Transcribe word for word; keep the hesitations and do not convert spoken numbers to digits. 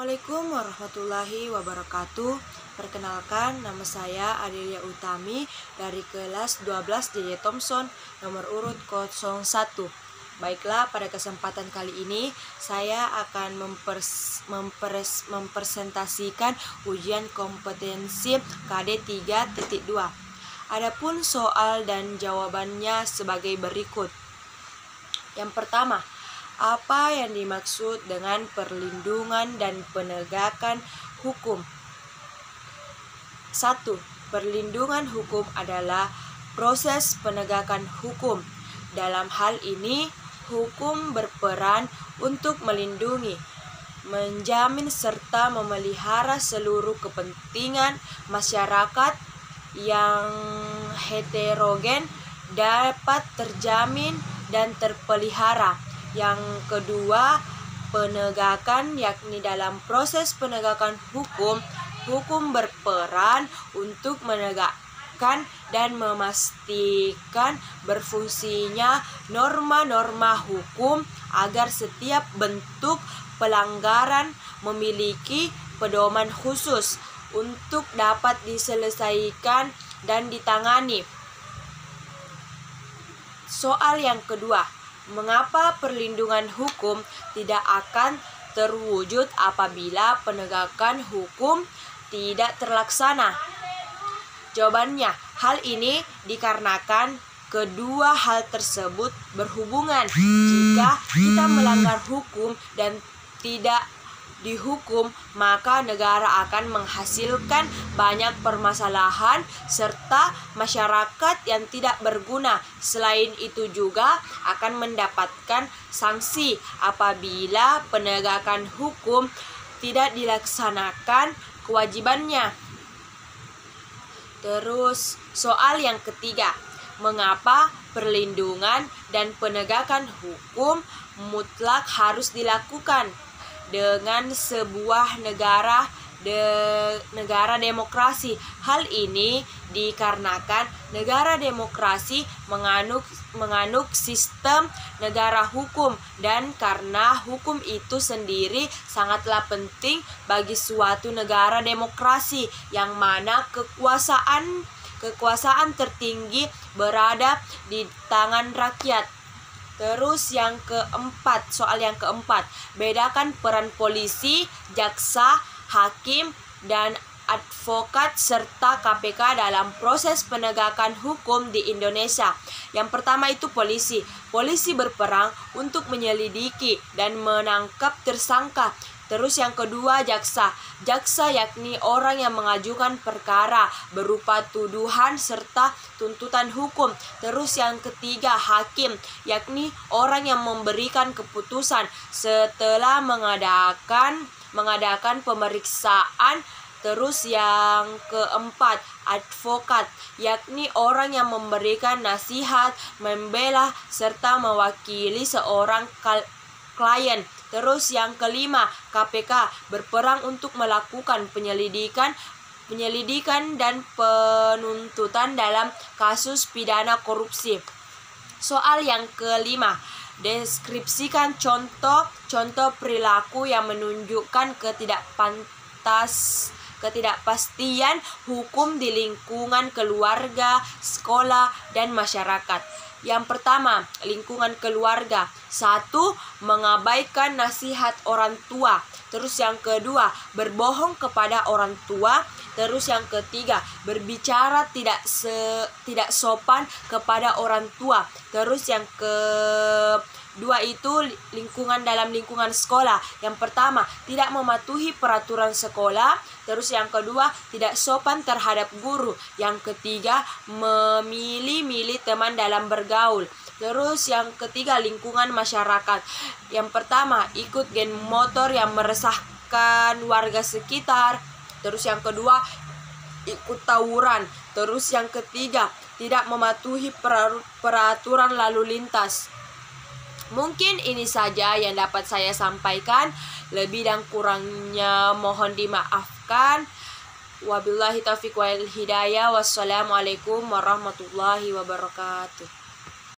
Assalamualaikum warahmatullahi wabarakatuh. Perkenalkan, nama saya Adelia Utami dari kelas dua belas J J Thompson, nomor urut nol satu. Baiklah, pada kesempatan kali ini saya akan mempers, mempers, mempresentasikan ujian kompetensi K D tiga titik dua. Adapun soal dan jawabannya sebagai berikut. Yang pertama, apa yang dimaksud dengan perlindungan dan penegakan hukum? Satu. Perlindungan hukum adalah proses penegakan hukum. Dalam hal ini, hukum berperan untuk melindungi, menjamin serta memelihara seluruh kepentingan masyarakat yang heterogen dapat terjamin dan terpelihara. Yang kedua, penegakan, yakni dalam proses penegakan hukum, hukum berperan untuk menegakkan dan memastikan berfungsinya norma-norma hukum agar setiap bentuk pelanggaran memiliki pedoman khusus untuk dapat diselesaikan dan ditangani. Soal yang kedua, mengapa perlindungan hukum tidak akan terwujud apabila penegakan hukum tidak terlaksana? Jawabannya, hal ini dikarenakan kedua hal tersebut berhubungan. Jika kita melanggar hukum dan tidak dihukum, maka negara akan menghasilkan banyak permasalahan serta masyarakat yang tidak berguna. Selain itu juga akan mendapatkan sanksi apabila penegakan hukum tidak dilaksanakan kewajibannya. Terus soal yang ketiga, mengapa perlindungan dan penegakan hukum mutlak harus dilakukan dengan sebuah negara de, negara demokrasi? Hal ini dikarenakan negara demokrasi menganut menganut sistem negara hukum, dan karena hukum itu sendiri sangatlah penting bagi suatu negara demokrasi yang mana kekuasaan kekuasaan tertinggi berada di tangan rakyat. Terus yang keempat, soal yang keempat, bedakan peran polisi, jaksa, hakim, dan advokat serta K P K dalam proses penegakan hukum di Indonesia. Yang pertama itu polisi. Polisi berperang untuk menyelidiki dan menangkap tersangka. Terus yang kedua, jaksa. Jaksa yakni orang yang mengajukan perkara berupa tuduhan serta tuntutan hukum. Terus yang ketiga, hakim, yakni orang yang memberikan keputusan setelah mengadakan mengadakan pemeriksaan. Terus yang keempat, advokat, yakni orang yang memberikan nasihat, membela serta mewakili seorang klien. Terus yang kelima, K P K, berperang untuk melakukan penyelidikan penyelidikan dan penuntutan dalam kasus pidana korupsi. Soal yang kelima, deskripsikan contoh-contoh perilaku yang menunjukkan ketidakpantas ketidakpastian hukum di lingkungan keluarga, sekolah, dan masyarakat. Yang pertama, lingkungan keluarga. Satu, mengabaikan nasihat orang tua. Terus yang kedua, berbohong kepada orang tua. Terus yang ketiga, berbicara tidak se, tidak sopan kepada orang tua. Terus yang kedua itu lingkungan dalam lingkungan sekolah. Yang pertama, tidak mematuhi peraturan sekolah. Terus yang kedua, tidak sopan terhadap guru. Yang ketiga, memilih-milih teman dalam bergaul. Terus yang ketiga, lingkungan masyarakat. Yang pertama, ikut geng motor yang meresahkan warga sekitar. Terus yang kedua, ikut tawuran. Terus yang ketiga, tidak mematuhi peraturan lalu lintas. Mungkin ini saja yang dapat saya sampaikan. Lebih dan kurangnya mohon dimaafkan. Wabillahi taufiq wal hidayah. Wassalamualaikum warahmatullahi wabarakatuh.